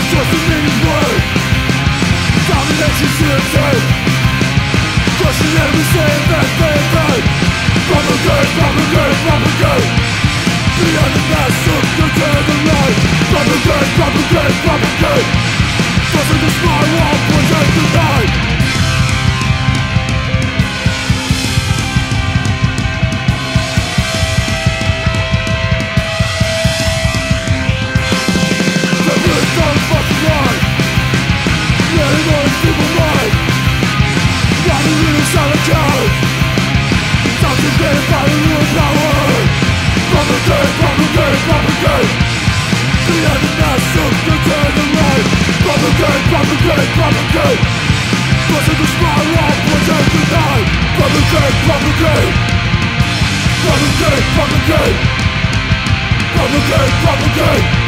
trusting in his word. Domination to the tape. Crushing every saying that they heard. Propagate, propagate, propagate. Beyond the mask of the dead and light. Propagate, propagate, propagate. Forcing the smart wall, project the night. Propagate, propagate. Forcing the spiral, project the night. Propagate, propagate. Propagate, propagate. Propagate, propagate.